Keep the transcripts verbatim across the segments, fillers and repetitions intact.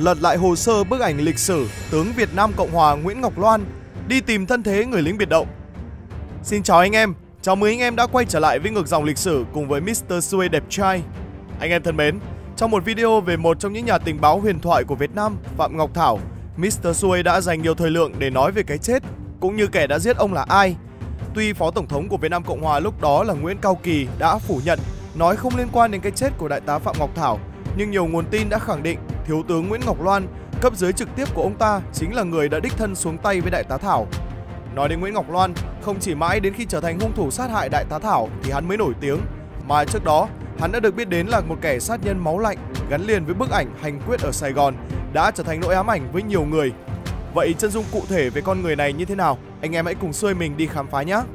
lật lại hồ sơ bức ảnh lịch sử tướng Việt Nam Cộng Hòa Nguyễn Ngọc Loan đi tìm thân thế người lính biệt động. Xin chào anh em, chào mừng anh em đã quay trở lại với ngược dòng lịch sử cùng với mít tơ Xuê đẹp trai. Anh em thân mến, trong một video về một trong những nhà tình báo huyền thoại của Việt Nam, Phạm Ngọc Thảo, mít tơ Xuê đã dành nhiều thời lượng để nói về cái chết cũng như kẻ đã giết ông là ai. Tuy Phó Tổng thống của Việt Nam Cộng Hòa lúc đó là Nguyễn Cao Kỳ đã phủ nhận, nói không liên quan đến cái chết của Đại tá Phạm Ngọc Thảo, nhưng nhiều nguồn tin đã khẳng định Thiếu tướng Nguyễn Ngọc Loan, cấp dưới trực tiếp của ông ta, chính là người đã đích thân xuống tay với Đại tá Thảo. Nói đến Nguyễn Ngọc Loan, không chỉ mãi đến khi trở thành hung thủ sát hại Đại tá Thảo thì hắn mới nổi tiếng, mà trước đó hắn đã được biết đến là một kẻ sát nhân máu lạnh gắn liền với bức ảnh hành quyết ở Sài Gòn, đã trở thành nỗi ám ảnh với nhiều người. Vậy chân dung cụ thể về con người này như thế nào? Anh em hãy cùng xuôi mình đi khám phá nhé!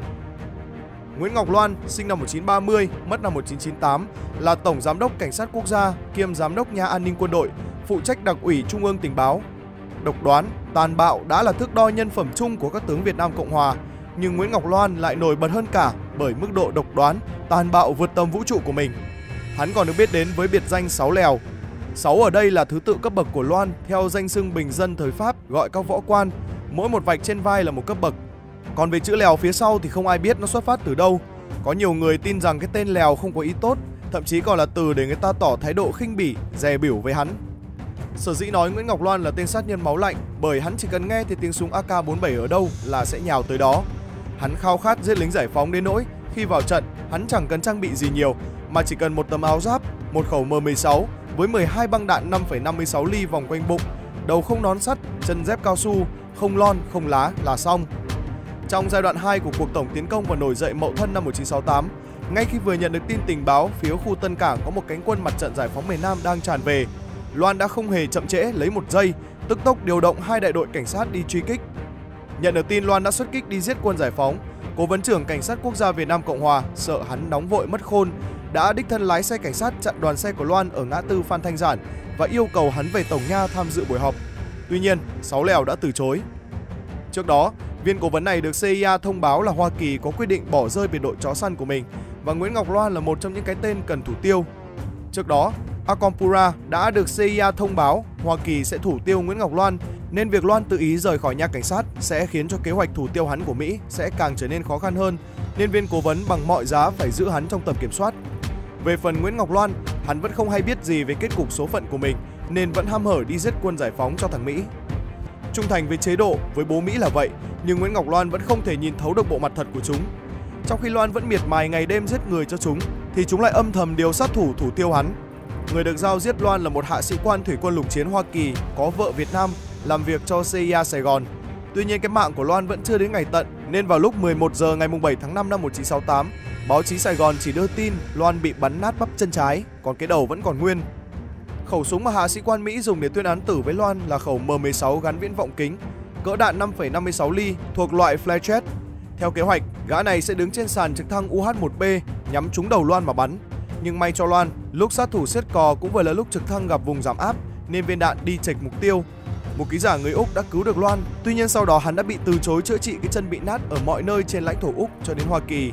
Nguyễn Ngọc Loan, sinh năm một nghìn chín trăm ba mươi, mất năm một nghìn chín trăm chín mươi tám, là Tổng Giám đốc Cảnh sát Quốc gia, kiêm Giám đốc Nhà An ninh Quân đội, phụ trách Đặc ủy Trung ương Tình báo. Độc đoán, tàn bạo đã là thước đo nhân phẩm chung của các tướng Việt Nam Cộng Hòa, nhưng Nguyễn Ngọc Loan lại nổi bật hơn cả bởi mức độ độc đoán, tàn bạo vượt tầm vũ trụ của mình. Hắn còn được biết đến với biệt danh Sáu Lèo. Sáu ở đây là thứ tự cấp bậc của Loan theo danh xưng bình dân thời Pháp gọi các võ quan, mỗi một vạch trên vai là một cấp bậc. Còn về chữ Lèo phía sau thì không ai biết nó xuất phát từ đâu. Có nhiều người tin rằng cái tên Lèo không có ý tốt, thậm chí còn là từ để người ta tỏ thái độ khinh bỉ, dè bỉu với hắn. Sở dĩ nói Nguyễn Ngọc Loan là tên sát nhân máu lạnh bởi hắn chỉ cần nghe thấy tiếng súng A K bốn mươi bảy ở đâu là sẽ nhào tới đó. Hắn khao khát giết lính giải phóng đến nỗi khi vào trận hắn chẳng cần trang bị gì nhiều, mà chỉ cần một tấm áo giáp, một khẩu M mười sáu với mười hai băng đạn năm phẩy năm mươi sáu ly vòng quanh bụng, đầu không nón sắt, chân dép cao su, không lon, không lá là xong. Trong giai đoạn hai của cuộc tổng tiến công và nổi dậy Mậu Thân năm một nghìn chín trăm sáu mươi tám, ngay khi vừa nhận được tin tình báo phía khu Tân Cảng có một cánh quân mặt trận giải phóng miền Nam đang tràn về, Loan đã không hề chậm trễ lấy một giây, tức tốc điều động hai đại đội cảnh sát đi truy kích. Nhận được tin Loan đã xuất kích đi giết quân giải phóng, Cố vấn trưởng Cảnh sát Quốc gia Việt Nam Cộng Hòa sợ hắn nóng vội mất khôn, đã đích thân lái xe cảnh sát chặn đoàn xe của Loan ở ngã tư Phan Thanh Giản và yêu cầu hắn về Tổng Nha tham dự buổi họp. Tuy nhiên, Sáu Lèo đã từ chối. Trước đó, viên cố vấn này được xê i a thông báo là Hoa Kỳ có quyết định bỏ rơi biệt đội chó săn của mình và Nguyễn Ngọc Loan là một trong những cái tên cần thủ tiêu. Trước đó, Akompura đã được xê i a thông báo Hoa Kỳ sẽ thủ tiêu Nguyễn Ngọc Loan, nên việc Loan tự ý rời khỏi nhà cảnh sát sẽ khiến cho kế hoạch thủ tiêu hắn của Mỹ sẽ càng trở nên khó khăn hơn, nên viên cố vấn bằng mọi giá phải giữ hắn trong tầm kiểm soát. Về phần Nguyễn Ngọc Loan, hắn vẫn không hay biết gì về kết cục số phận của mình nên vẫn hăm hở đi giết quân giải phóng cho thằng Mỹ. Trung thành với chế độ, với bố Mỹ là vậy, nhưng Nguyễn Ngọc Loan vẫn không thể nhìn thấu được bộ mặt thật của chúng. Trong khi Loan vẫn miệt mài ngày đêm giết người cho chúng, thì chúng lại âm thầm điều sát thủ thủ tiêu hắn. Người được giao giết Loan là một hạ sĩ quan thủy quân lục chiến Hoa Kỳ có vợ Việt Nam, làm việc cho xê i a Sài Gòn. Tuy nhiên cái mạng của Loan vẫn chưa đến ngày tận, nên vào lúc mười một giờ ngày bảy tháng năm năm một nghìn chín trăm sáu mươi tám, báo chí Sài Gòn chỉ đưa tin Loan bị bắn nát bắp chân trái, còn cái đầu vẫn còn nguyên. Khẩu súng mà hạ sĩ quan Mỹ dùng để tuyên án tử với Loan là khẩu M mười sáu gắn viễn vọng kính, cỡ đạn năm phẩy năm mươi sáu ly thuộc loại Fletcher. Theo kế hoạch, gã này sẽ đứng trên sàn trực thăng U H một B nhắm trúng đầu Loan mà bắn. Nhưng may cho Loan, lúc sát thủ siết cò cũng vừa là lúc trực thăng gặp vùng giảm áp nên viên đạn đi chệch mục tiêu. Một ký giả người Úc đã cứu được Loan, tuy nhiên sau đó hắn đã bị từ chối chữa trị cái chân bị nát ở mọi nơi trên lãnh thổ Úc cho đến Hoa Kỳ.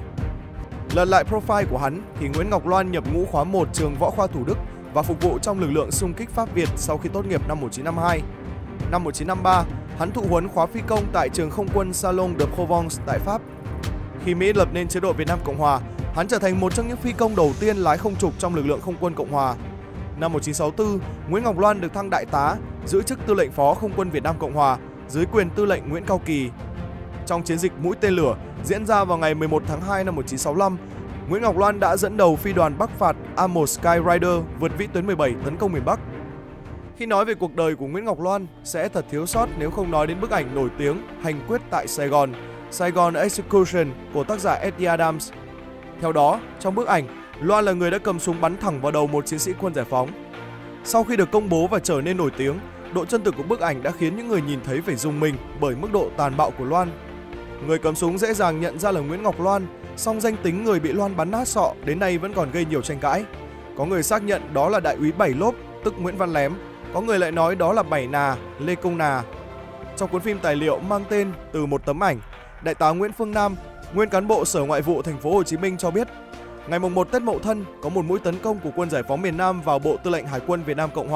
Lật lại profile của hắn thì Nguyễn Ngọc Loan nhập ngũ khóa một trường Võ khoa Thủ Đức và phục vụ trong lực lượng xung kích Pháp Việt sau khi tốt nghiệp năm một nghìn chín trăm năm mươi hai. Năm một nghìn chín trăm năm mươi ba, hắn thụ huấn khóa phi công tại trường không quân Salon de Provence tại Pháp. Khi Mỹ lập nên chế độ Việt Nam Cộng Hòa, hắn trở thành một trong những phi công đầu tiên lái không trục trong lực lượng không quân Cộng Hòa. Năm một nghìn chín trăm sáu mươi tư, Nguyễn Ngọc Loan được thăng đại tá, giữ chức tư lệnh phó không quân Việt Nam Cộng Hòa dưới quyền tư lệnh Nguyễn Cao Kỳ. Trong chiến dịch Mũi Tên Lửa diễn ra vào ngày mười một tháng hai năm một nghìn chín trăm sáu mươi lăm, Nguyễn Ngọc Loan đã dẫn đầu phi đoàn Bắc phạt A một Sky Rider vượt vĩ tuyến mười bảy tấn công miền Bắc. Khi nói về cuộc đời của Nguyễn Ngọc Loan, sẽ thật thiếu sót nếu không nói đến bức ảnh nổi tiếng Hành quyết tại Sài Gòn, Saigon Execution của tác giả Eddie Adams. Theo đó, trong bức ảnh, Loan là người đã cầm súng bắn thẳng vào đầu một chiến sĩ quân giải phóng. Sau khi được công bố và trở nên nổi tiếng, độ chân thực của bức ảnh đã khiến những người nhìn thấy phải rùng mình bởi mức độ tàn bạo của Loan. Người cầm súng dễ dàng nhận ra là Nguyễn Ngọc Loan, song danh tính người bị Loan bắn nát sọ đến nay vẫn còn gây nhiều tranh cãi. Có người xác nhận đó là đại úy Bảy Lốp, tức Nguyễn Văn Lém, có người lại nói đó là Bảy Nà, Lê Công Nà. Trong cuốn phim tài liệu mang tên Từ một tấm ảnh, Đại tá Nguyễn Phương Nam, nguyên cán bộ Sở Ngoại vụ Thành phố Hồ Chí Minh cho biết, ngày mùng một Tết Mậu Thân có một mũi tấn công của quân giải phóng miền Nam vào Bộ Tư lệnh Hải quân Việt Nam Cộng Hòa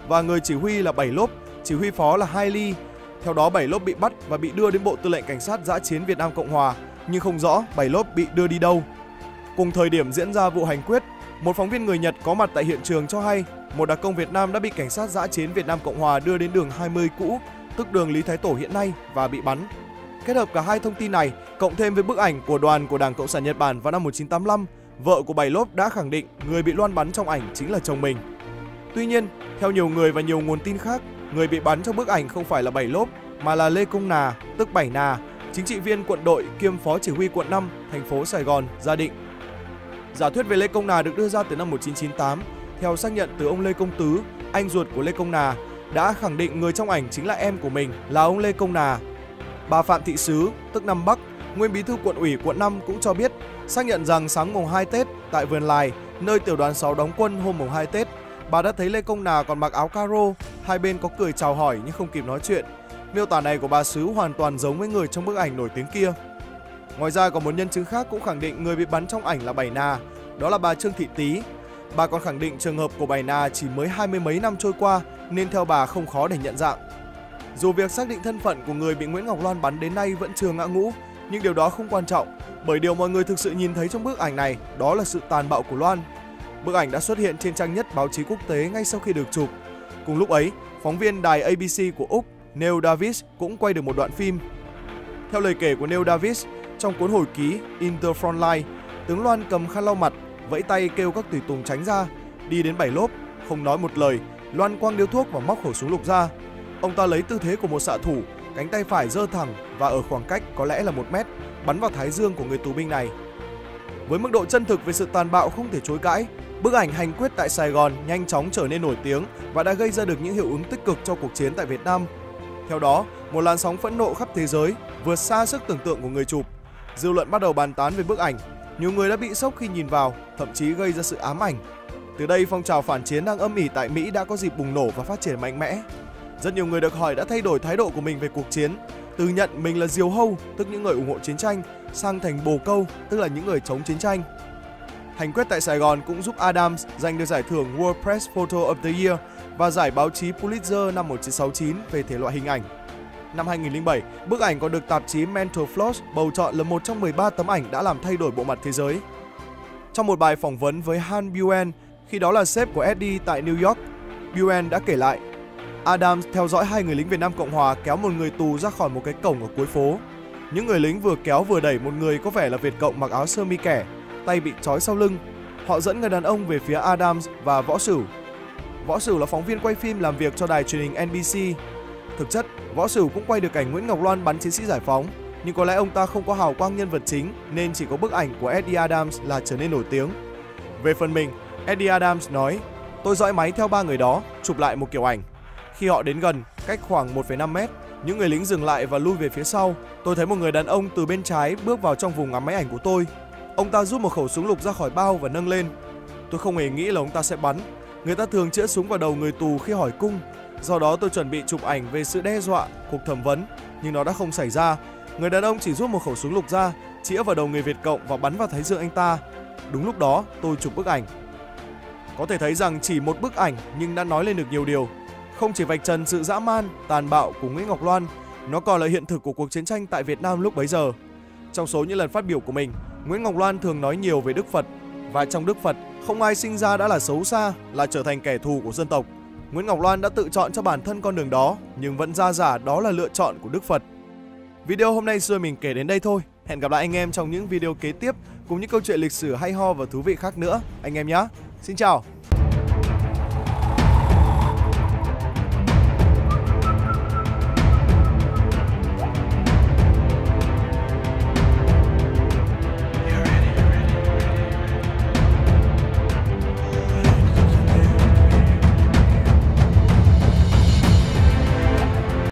và người chỉ huy là Bảy Lốp, chỉ huy phó là Hai Ly. Theo đó Bảy Lốp bị bắt và bị đưa đến Bộ Tư lệnh Cảnh sát Dã chiến Việt Nam Cộng Hòa, nhưng không rõ Bảy Lốp bị đưa đi đâu. Cùng thời điểm diễn ra vụ hành quyết, một phóng viên người Nhật có mặt tại hiện trường cho hay một đặc công Việt Nam đã bị Cảnh sát Dã chiến Việt Nam Cộng Hòa đưa đến đường hai mươi cũ, tức đường Lý Thái Tổ hiện nay, và bị bắn. Kết hợp cả hai thông tin này, cộng thêm với bức ảnh của đoàn của Đảng Cộng sản Nhật Bản vào năm một nghìn chín trăm tám mươi lăm, vợ của Bảy Lốp đã khẳng định người bị loan bắn trong ảnh chính là chồng mình. Tuy nhiên, theo nhiều người và nhiều nguồn tin khác, người bị bắn trong bức ảnh không phải là Bảy Lốp mà là Lê Công Nà, tức Bảy Nà, chính trị viên quận đội kiêm phó chỉ huy quận năm, thành phố Sài Gòn, Gia Định. Giả thuyết về Lê Công Nà được đưa ra từ năm một nghìn chín trăm chín mươi tám, theo xác nhận từ ông Lê Công Tứ, anh ruột của Lê Công Nà, đã khẳng định người trong ảnh chính là em của mình, là ông Lê Công Nà. Bà Phạm Thị Sứ, tức Nam Bắc, nguyên bí thư quận ủy quận năm cũng cho biết, xác nhận rằng sáng mùng hai Tết tại Vườn Lài, nơi tiểu đoàn sáu đóng quân hôm mùng hai Tết, bà đã thấy Lê Công Nà còn mặc áo caro, hai bên có cười chào hỏi nhưng không kịp nói chuyện. Miêu tả này của bà Sứ hoàn toàn giống với người trong bức ảnh nổi tiếng kia. Ngoài ra còn một nhân chứng khác cũng khẳng định người bị bắn trong ảnh là Bảy Nà, đó là bà Trương Thị Tý. Bà còn khẳng định trường hợp của Bảy Nà chỉ mới hai mươi mấy năm trôi qua nên theo bà không khó để nhận dạng. Dù việc xác định thân phận của người bị Nguyễn Ngọc Loan bắn đến nay vẫn chưa ngã ngũ, nhưng điều đó không quan trọng, bởi điều mọi người thực sự nhìn thấy trong bức ảnh này đó là sự tàn bạo của Loan. Bức ảnh đã xuất hiện trên trang nhất báo chí quốc tế ngay sau khi được chụp. Cùng lúc ấy, phóng viên đài A B C của Úc, Neil Davis cũng quay được một đoạn phim. Theo lời kể của Neil Davis, trong cuốn hồi ký In the Front Line, tướng Loan cầm khăn lau mặt, vẫy tay kêu các tùy tùng tránh ra, đi đến Bảy Lốp, không nói một lời, Loan quăng điếu thuốc và móc khẩu súng lục ra. Ông ta lấy tư thế của một xạ thủ, cánh tay phải giơ thẳng và ở khoảng cách có lẽ là một mét, bắn vào thái dương của người tù binh này. Với mức độ chân thực về sự tàn bạo không thể chối cãi, bức ảnh hành quyết tại Sài Gòn nhanh chóng trở nên nổi tiếng và đã gây ra được những hiệu ứng tích cực cho cuộc chiến tại Việt Nam. Theo đó, một làn sóng phẫn nộ khắp thế giới vượt xa sức tưởng tượng của người chụp. Dư luận bắt đầu bàn tán về bức ảnh, nhiều người đã bị sốc khi nhìn vào, thậm chí gây ra sự ám ảnh. Từ đây, phong trào phản chiến đang âm ỉ tại Mỹ đã có dịp bùng nổ và phát triển mạnh mẽ. Rất nhiều người được hỏi đã thay đổi thái độ của mình về cuộc chiến, từ nhận mình là diều hâu, tức những người ủng hộ chiến tranh, sang thành bồ câu, tức là những người chống chiến tranh. Hành quyết tại Sài Gòn cũng giúp Adams giành được giải thưởng World Press Photo of the Year và giải báo chí Pulitzer năm một nghìn chín trăm sáu mươi chín về thể loại hình ảnh. Năm hai nghìn không trăm lẻ bảy, bức ảnh còn được tạp chí Mental Floss bầu chọn là một trong mười ba tấm ảnh đã làm thay đổi bộ mặt thế giới. Trong một bài phỏng vấn với Han Buen, khi đó là sếp của Eddie tại New York, Buen đã kể lại, Adams theo dõi hai người lính Việt Nam Cộng Hòa kéo một người tù ra khỏi một cái cổng ở cuối phố. Những người lính vừa kéo vừa đẩy một người có vẻ là Việt Cộng mặc áo sơ mi kẻ, tay bị trói sau lưng. Họ dẫn người đàn ông về phía Adams và Võ Sửu. Võ Sửu là phóng viên quay phim làm việc cho đài truyền hình N B C. Thực chất, Võ Sửu cũng quay được cảnh Nguyễn Ngọc Loan bắn chiến sĩ giải phóng, nhưng có lẽ ông ta không có hào quang nhân vật chính nên chỉ có bức ảnh của Eddie Adams là trở nên nổi tiếng. Về phần mình, Eddie Adams nói, tôi dõi máy theo ba người đó, chụp lại một kiểu ảnh. Khi họ đến gần, cách khoảng một phẩy năm mét, những người lính dừng lại và lui về phía sau. Tôi thấy một người đàn ông từ bên trái bước vào trong vùng ngắm máy ảnh của tôi. Ông ta rút một khẩu súng lục ra khỏi bao và nâng lên. Tôi không hề nghĩ là ông ta sẽ bắn. Người ta thường chĩa súng vào đầu người tù khi hỏi cung. Do đó tôi chuẩn bị chụp ảnh về sự đe dọa, cuộc thẩm vấn, nhưng nó đã không xảy ra. Người đàn ông chỉ rút một khẩu súng lục ra, chĩa vào đầu người Việt Cộng và bắn vào thái dương anh ta. Đúng lúc đó tôi chụp bức ảnh. Có thể thấy rằng chỉ một bức ảnh nhưng đã nói lên được nhiều điều. Không chỉ vạch trần sự dã man, tàn bạo của Nguyễn Ngọc Loan, nó còn là hiện thực của cuộc chiến tranh tại Việt Nam lúc bấy giờ. Trong số những lần phát biểu của mình, Nguyễn Ngọc Loan thường nói nhiều về Đức Phật. Và trong Đức Phật, không ai sinh ra đã là xấu xa, là trở thành kẻ thù của dân tộc. Nguyễn Ngọc Loan đã tự chọn cho bản thân con đường đó, nhưng vẫn ra giả đó là lựa chọn của Đức Phật. Video hôm nay xuôi mình kể đến đây thôi. Hẹn gặp lại anh em trong những video kế tiếp cùng những câu chuyện lịch sử hay ho và thú vị khác nữa anh em nhé. Xin chào!